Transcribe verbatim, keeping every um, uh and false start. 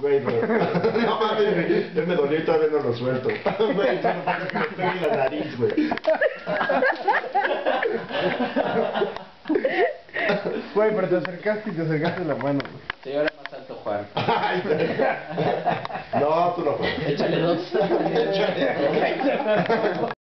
Güey, no. No mames, güey. Ya me dolió y todavía no lo suelto. Güey, no me pasa que me pegue en la nariz, güey. Güey, pero te acercaste y te acercaste la mano, güey. Sí, ahora más alto, Juan. No, tú no puedes. Échale dos. Échale dos.